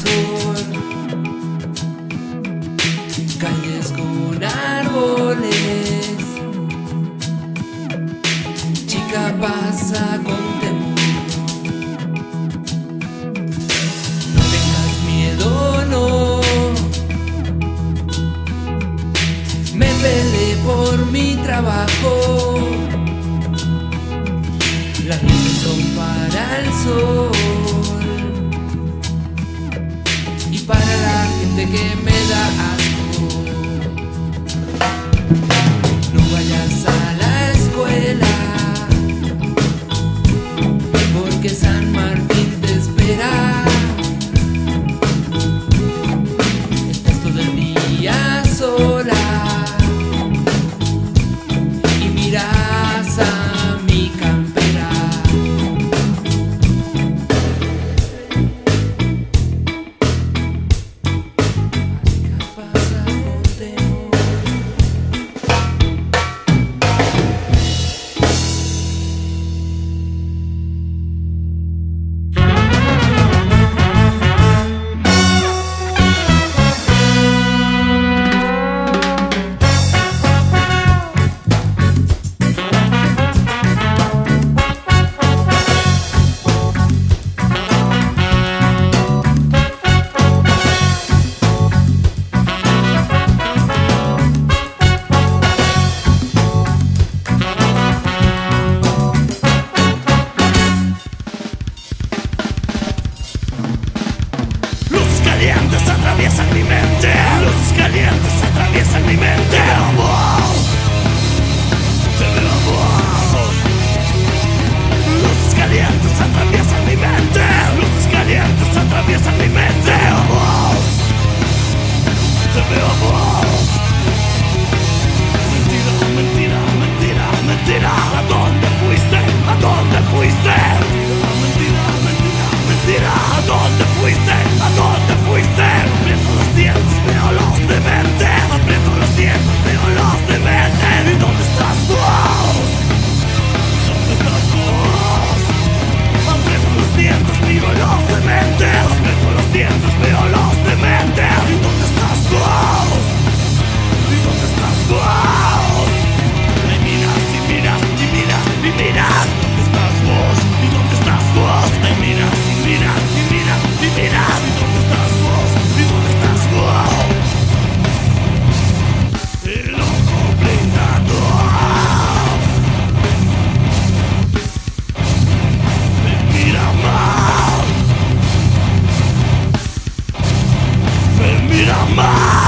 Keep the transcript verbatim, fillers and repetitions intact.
sol, calles con árboles, chica pasa con temor. No tengas miedo, no, me peleé por mi trabajo. Las luces son para el sol y para la gente que me da asco. No vayas a la escuela porque San Martín te espera. Estás todo el día sola y miras a mi campera. Calientes atraviesan mi mente, luces calientes atraviesan mi mente. Te veo, te veo. Luces calientes atraviesan mi mente, luces calientes atraviesan mi mente. Te veo, mentira, mentira, mentira, mentira. ¿A dónde fuiste? ¿A dónde fuiste? Mentira, mentira, mentira. ¿A dónde fuiste? ¿A dónde fuiste? Aprieto los dientes, veo los dementes. Aprieto los dientes, veo los dementes. ¿Y dónde estás vos? ¿Dónde estás vos? Aprieto los dientes, miro los dementes. Aprieto los dientes, veo los dementes. ¿Y dónde estás vos? ¿Y dónde estás vos? Y miras, y miras, y miras, y miras. ¿Dónde estás vos? ¿Y dónde estás vos? Y miras, y miras, y miras, y miras. ¿Y dónde estás vos? ¿Y dónde estás vos? El ojo blindado. Me mira mal. Me mira mal.